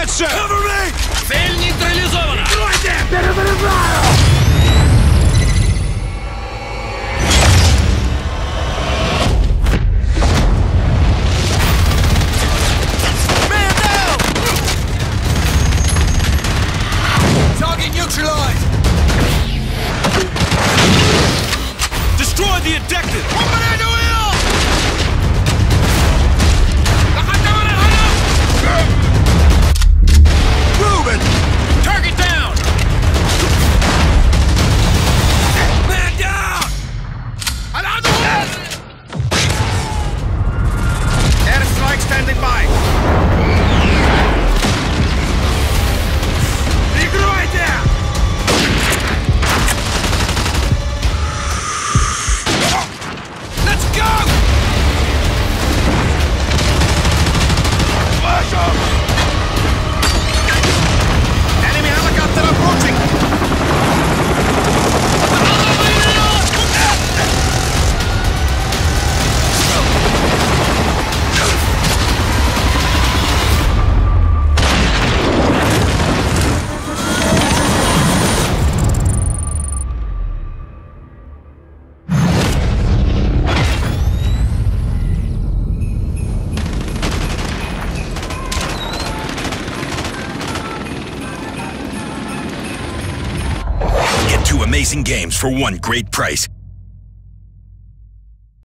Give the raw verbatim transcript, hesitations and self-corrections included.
Attention! Cover me! Цель нейтрализована! Перезаряжаю! Man down! Target neutralized! Destroy the objective! Ruben! Target down! Man down! Airstrike standing by! Прикройте! Let's go! Flash up! Enemy helicopter approaching! Two amazing games for one great price.